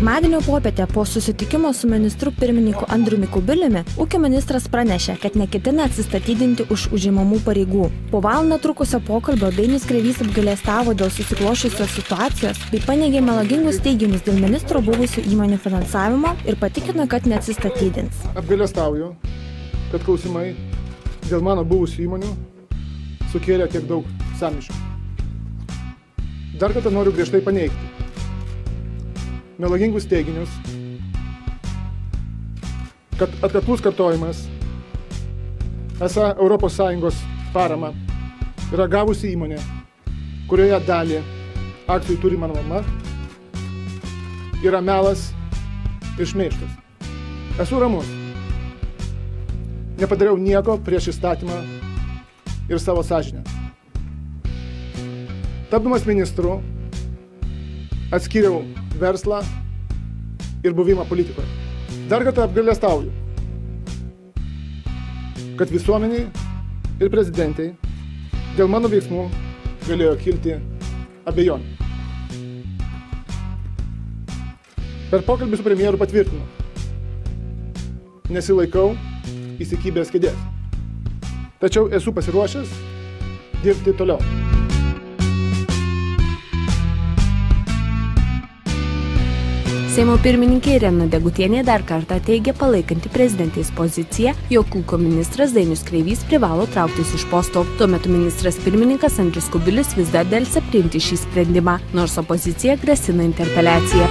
Pirmadienio popietę po susitikimo su ministru pirmininku Andriumi Kubiliumi, ūkio ministras pranešė, kad neketina atsistatydinti už užimamų pareigų. Po valandą trukusio pokalbio Dainius Kreivys apgailestavo dėl susiklošusios situacijos bei paneigė melagingus teiginius dėl ministro buvusių įmonių finansavimo ir patikino, kad neatsistatydins. Apgailestauju, kad klausimai dėl mano buvusių įmonių sukėlė tiek daug sąmyšių. Dar kartą noriu griežtai paneigti melagingus teiginius, kad atkaklus kartojimas esą ES parama yra gavusi įmonė, kurioje dalį akcijų turi mano mama, yra melas ir šmeižtas. Esu ramus. Nepadariau nieko prieš įstatymą ir savo sąžinę. Tapdamas ministru, atskyriau verslą ir buvimą politikoje. Dar kartą apgailestauju, kad visuomeniai ir prezidentai dėl mano veiksmų galėjo kilti abejonių. Per pokalbį su premjeru patvirtinu, nesilaikau įsikibęs kėdės. Tačiau esu pasiruošęs dirbti toliau. Seimo pirmininkė Irena Degutienė dar kartą teigė palaikanti prezidentės poziciją, jog ūkio ministras Dainius Kreivys privalo trauktis iš posto. Tuo metu ministras pirmininkas Andrius Kubilius vis dar delsia priimti šį sprendimą, nors opozicija grasina interpeliaciją.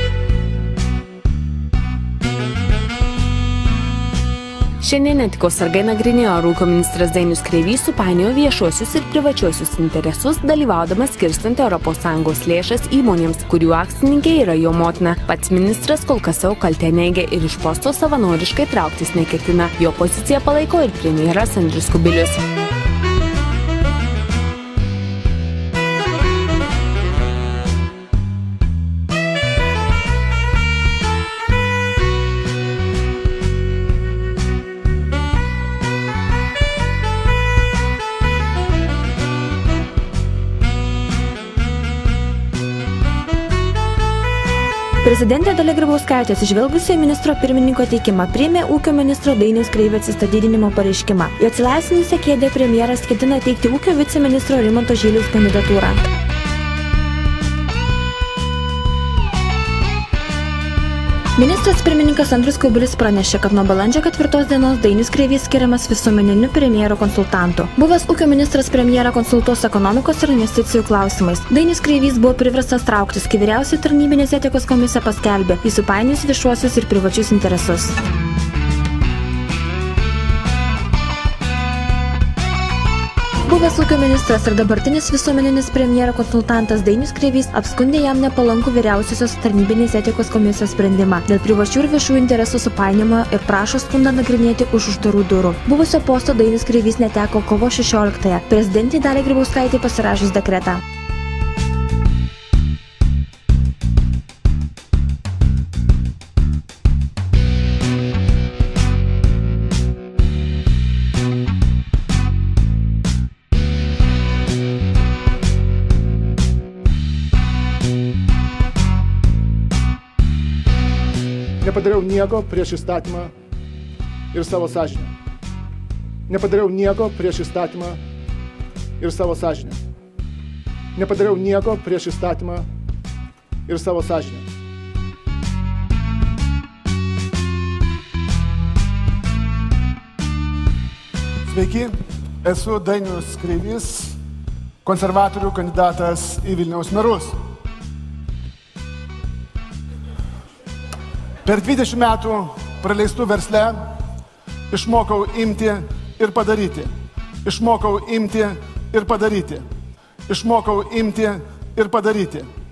Šiandien etikos sargai nagrinėjo, ar ūkio ministras Dainius Kreivys supainiojo viešuosius ir privačiuosius interesus, dalyvaudamas skirstant ES lėšas įmonėms, kurių akcininkė yra jo motina. Pats ministras kol kas savo kaltę neigia ir iš posto savanoriškai trauktis neketina. Jo poziciją palaiko ir premjeras Andrius Kubilius. Prezidentė Dalia Grybauskaitė, atsižvelgusi į ministro pirmininko teikimą, priėmė ūkio ministro Dainiaus Kreivio atsistatydinimo pareiškimą. Į atsilaisvinusią kėdę premjeras ketina teikti ūkio viceministro Rimanto Žyliaus kandidatūrą. Ministras pirmininkas Andrius Kubilius pranešė, kad nuo balandžio 4 dienos Dainius Kreivys skiriamas visuomeniniu premjero konsultantu. Buvęs ūkio ministras premjerą konsultuos ekonomikos ir investicijų klausimais. Dainius Kreivys buvo priverstas trauktis, kai vyriausioji tarnybinės etikos komisija paskelbė, jis supainiojus viešuosius ir privačius interesus. Buvęs ūkio ministras ir dabartinis visuomeninis premjero konsultantas Dainius Kreivys apskundė jam nepalankų vyriausiosios tarnybinės etikos komisijos sprendimą dėl privačių ir viešų interesų supainiojimo ir prašo skundą nagrinėti už uždarų durų. Buvusio posto Dainius Kreivys neteko kovo 16-ąją, prezidentei Daliai Grybauskaitei pasirašius dekretą. Nepadariau nieko prieš įstatymą ir savo sąžinę. Nepadariau nieko prieš įstatymą ir savo sąžinę. Nepadariau nieko prieš įstatymą ir savo sąžinę. Sveiki, esu Dainius Kreivys, konservatorių kandidatas į Vilniaus merus. Per 20 metų praleistų versle išmokau imti ir padaryti. Išmokau imti ir padaryti. Išmokau imti ir padaryti.